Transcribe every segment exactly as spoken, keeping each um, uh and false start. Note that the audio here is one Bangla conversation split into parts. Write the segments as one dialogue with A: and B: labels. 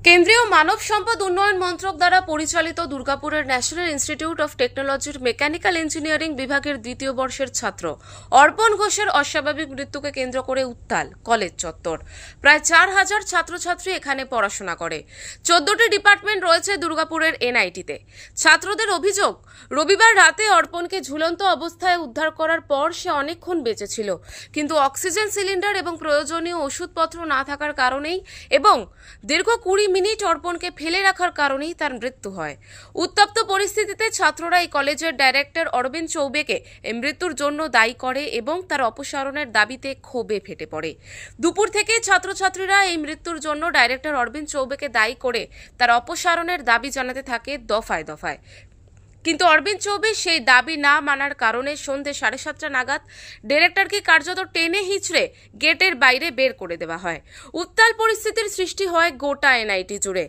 A: কেন্দ্রীয় মানব সম্পদ উন্নয়ন মন্ত্রক দ্বারা পরিচালিত দুর্গাপুরের ন্যাশনাল ইনস্টিটিউট অফ টেকনোলজির মেকানিক্যাল ইঞ্জিনিয়ারিং বিভাগের দ্বিতীয় বর্ষের ছাত্র অর্পণ ঘোষের অস্বাভাবিক মৃত্যুকে কেন্দ্র করে উত্তাল কলেজ চত্বর। প্রায় চার হাজার ছাত্রছাত্রী এখানে পড়াশোনা করে। চোদ্দটি ডিপার্টমেন্ট রয়েছে দুর্গাপুরের এনআইটিতে। ছাত্রদের অভিযোগ, রবিবার রাতে অর্পণকে ঝুলন্ত অবস্থায় উদ্ধার করার পর সে অনেকক্ষণ বেঁচে ছিল, কিন্তু অক্সিজেন সিলিন্ডার এবং প্রয়োজনীয় ওষুধপত্র না থাকার কারণেই এবং দীর্ঘ কুড়ি মিনিট অর্পণকে ফেলে রাখার কারণেই তার মৃত্যু হয়। উত্তপ্ত পরিস্থিতিতে ছাত্ররা এই কলেজের ডাইরেক্টর অরবিন্দ চৌবেকে এই মৃত্যুর জন্য দায়ী করে এবং তার অপসারণের দাবিতে ক্ষোভে ফেটে পড়ে। দুপুর থেকে ছাত্রছাত্রীরা এই মৃত্যুর জন্য ডাইরেক্টর অরবিন্দ চৌবেকে দায়ী করে তার অপসারণের দাবি জানাতে থাকে দফায় দফায়। কিন্তু অরবিন্দ চৌবে সেই দাবি না মানার কারণে সন্ধ্যে সাড়ে সাতটা নাগাদ ডিরেক্টরকে কার্যত টেনে হিঁচড়ে গেটের বাইরে বের করে দেওয়া হয়। উত্তাল পরিস্থিতির সৃষ্টি হয় গোটা এনআইটি জুড়ে।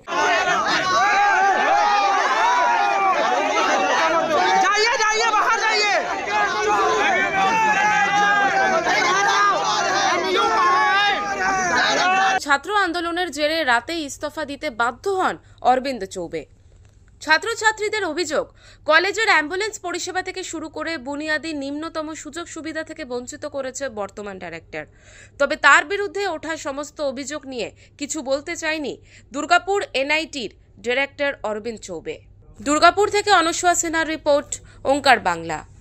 A: ছাত্র আন্দোলনের জেরে রাতেই ইস্তফা দিতে বাধ্য হন অরবিন্দ চৌবে। ছাত্রছাত্রীদের অভিযোগ, কলেজের অ্যাম্বুলেন্স পরিষেবা থেকে শুরু করে বুনিয়াদী নিম্নতম সুযোগ সুবিধা থেকে বঞ্চিত করেছে বর্তমান ডাইরেক্টর। তবে তার বিরুদ্ধে ওঠা সমস্ত অভিযোগ নিয়ে কিছু বলতে চায়নি দুর্গাপুর এনআইটির ডিরেক্টর অরবিন্দ চৌবে। দুর্গাপুর থেকে অনুসোয়া সিনহার রিপোর্ট, ওঙ্কার বাংলা।